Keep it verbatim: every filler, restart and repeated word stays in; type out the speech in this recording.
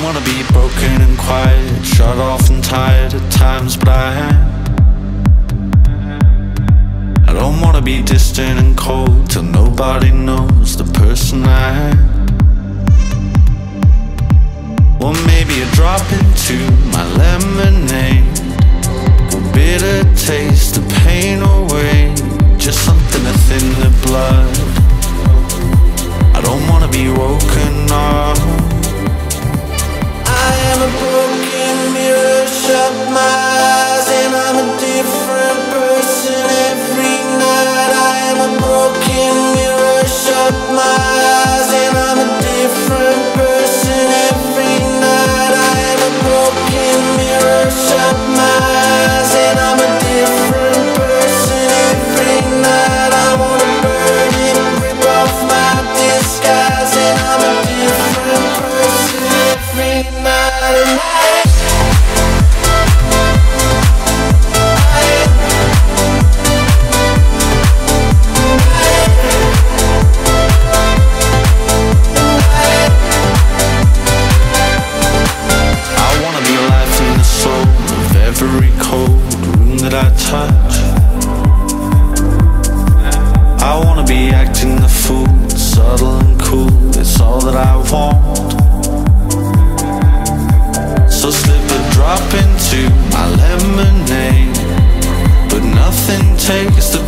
wanna be broken and quiet, shut off and tired at times, but I am. I don't wanna be distant and cold till nobody knows the person I am. Or maybe a drop into my lemonade, a bitter taste, the pain away, just something to thin the blood. I don't wanna be woken up. I am a broken mirror, shut my eyes and I'm a different person every night. I am a broken mirror, shut my eyes and I'm a different person every night. I am a broken mirror, shut my eyes and I'm a different person every night. I wanna burn it, rip off my disguise and I'm a different person every night. And I every cold room that I touch, I wanna be acting the fool, subtle and cool, it's all that I want. So slip a drop into my lemonade, but nothing takes the